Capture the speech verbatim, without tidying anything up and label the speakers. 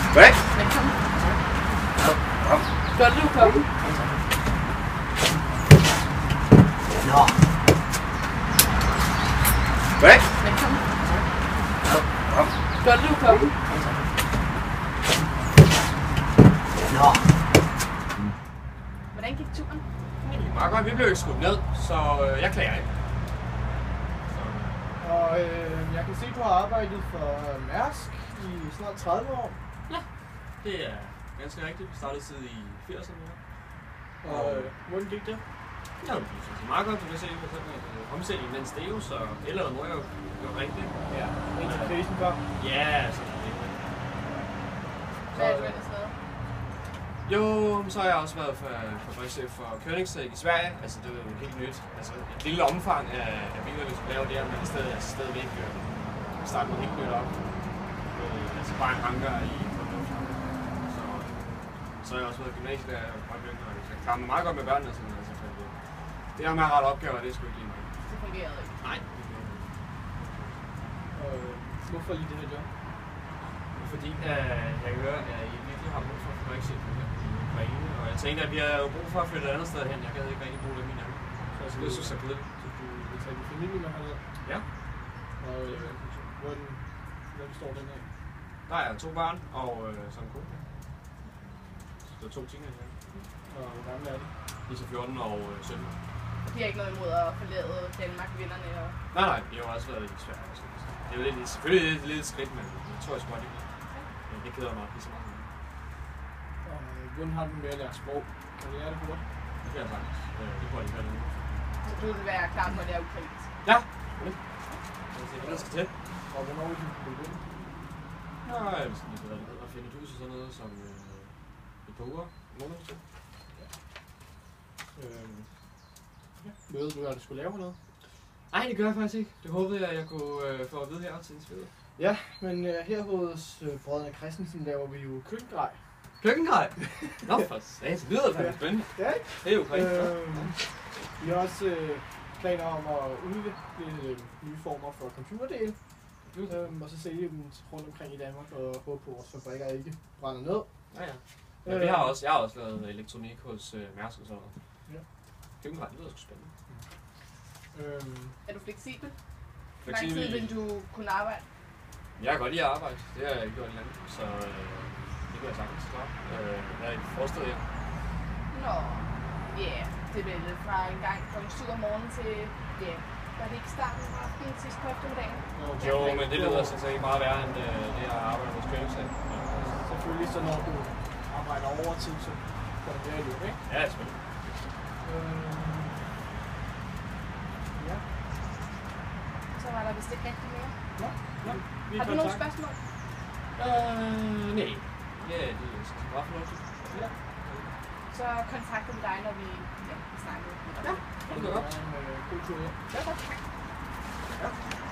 Speaker 1: Hvad?
Speaker 2: Velkommen.
Speaker 1: Ja.
Speaker 2: Godt, du er kommet.
Speaker 1: Nå. Hvad?
Speaker 2: Velkommen.
Speaker 1: Ja.
Speaker 2: Godt, du er kommet.
Speaker 1: Nå.
Speaker 2: Hvordan gik turen?
Speaker 3: Det gik meget godt. Vi blev ikke skudt ned, så øh, jeg klager ikke. Så.
Speaker 4: Og øh, jeg kan se, at du har arbejdet for Mærsk i snart tredive år.
Speaker 3: Ja, det er ganske rigtigt. Vi startede siden i firserne.
Speaker 4: Og øh, hvordan gik det?
Speaker 3: Ja, det gik sådan meget godt. Du kan se, at øh, omsætningen den steg jo, så eller må jeg jo gøre rigtigt.
Speaker 4: Ja, indtil krisen kom.
Speaker 3: Ja, sådan er det.
Speaker 2: Hvad er du ellers lavet?
Speaker 3: Jo, så har jeg også været for fabrikschef for Koenigsegg i Sverige. Altså, det er jo helt nyt. Altså, et lille omfang af, af biler, vi skulle lave der, men i stedet, altså, stadigvæk øh, starte noget helt nyt op. Øh, altså, bare en hangar i på en lufthavn. Så, så har jeg også været i gymnasiet, der er meget begyndt, og jeg klarer mig meget godt med børnene. Sådan, altså, for det, det her med at rette opgaver, det er sgu ikke lige mig.
Speaker 2: Det fungerede ikke.
Speaker 3: Nej.
Speaker 4: Og øh, hvorfor lige det her job?
Speaker 3: Fordi øh, jeg kan høre, at I virkelig har brug for fabrikschef her i Ukraine, og jeg tænkte, at vi har jo brug for at flytte et andet sted hen. Jeg gad ikke rigtig bruge det i min ærke. Så det synes jeg er kedeligt.
Speaker 4: Så du vil tage din familie med herned?
Speaker 3: Ja.
Speaker 4: Og øh, hvordan, hvordan står den af?
Speaker 3: Der er to børn og øh, så en kone. Så der er to teenager.
Speaker 4: Og hvor gamle er de?
Speaker 3: De er så fjorten og øh, sytten.
Speaker 2: Og de har ikke noget imod at forlade Danmark, vinderne og...
Speaker 3: Nej, nej, de har jo også været i Sverige. Så det er jo lidt, selvfølgelig lidt, lidt et skridt, men jeg tror jeg sgu godt, det bliver. Men det keder mig pisse meget.
Speaker 4: Og øh, hvordan har du med at lære sprog? Kan du lære det hurtigt?
Speaker 3: Det kan jeg faktisk. Øh, det prøver jeg ikke nu.
Speaker 2: Så du vil være klar på at lære ukrainsk?
Speaker 3: Ja. Det er det, der skal til.
Speaker 4: Og hvornår vil du begynde?
Speaker 3: Nå, jeg vil sådan lidt bedre at finde et hus og sådan noget som øh, et par uger, en måned til.
Speaker 4: Øh, ja. Ved du, hvad du skulle lave hernede?
Speaker 3: Nej, det gør jeg faktisk ikke. Det håbede jeg, jeg kunne øh, få at vide her til interviewet.
Speaker 4: Ja, men øh, her hos øh, Brødrene Christensen laver vi jo køkkengrej.
Speaker 3: Køkkengrej? Nå, for satan. Det lyder faktisk spændende.
Speaker 4: Ja, ikke?
Speaker 3: Det er jo rigtig
Speaker 4: Øh, vi har også øh, planer om at udvikle øh, nye former for computerdele. Øh, og så sælge dem rundt omkring i Danmark og håbe på, at vores fabrikker ikke brænder ned.
Speaker 3: Ja, ja. Men vi har også, jeg har også lavet elektronik hos øh, Mærsk og sådan noget.
Speaker 4: Ja.
Speaker 3: Køkkengrej, det lyder sgu spændende.
Speaker 4: Øh,
Speaker 2: Er du fleksibel? Hvor lang
Speaker 3: Fleksibel.
Speaker 2: tid vil du kunne arbejde?
Speaker 3: Jeg kan godt lide at arbejde. Det har jeg ikke gjort længe, så øh, det kan jeg sagtens klare. Øh, jeg er i forstået her.
Speaker 2: Nå, ja, yeah. Det er vel fra en gang klokken syv om morgenen til, ja, yeah. Var det ikke starten af aftenen sidst på eftermiddagen?
Speaker 3: Jo, men det lyder sådan set ikke meget værre end øh, det, jeg arbejder hos Koenigsegg.
Speaker 4: selvfølgelig så når du arbejder overtid, så får du mere løn, ikke?
Speaker 3: Ja, selvfølgelig.
Speaker 4: Øh, ja.
Speaker 2: Så var der vist ikke rigtig mere.
Speaker 4: Ja, ja. Vi er
Speaker 2: Har du
Speaker 4: i
Speaker 2: nogle
Speaker 4: kontakt.
Speaker 2: spørgsmål?
Speaker 3: Øh, nej. Ja, det er sådan bare fornuftigt.
Speaker 4: Ja.
Speaker 2: Så kontakter vi dig, når vi, ja, vi snakker.
Speaker 3: Ja, det er godt.
Speaker 4: En, øh, god tur hjem.
Speaker 2: Ja, tak.
Speaker 4: Ja.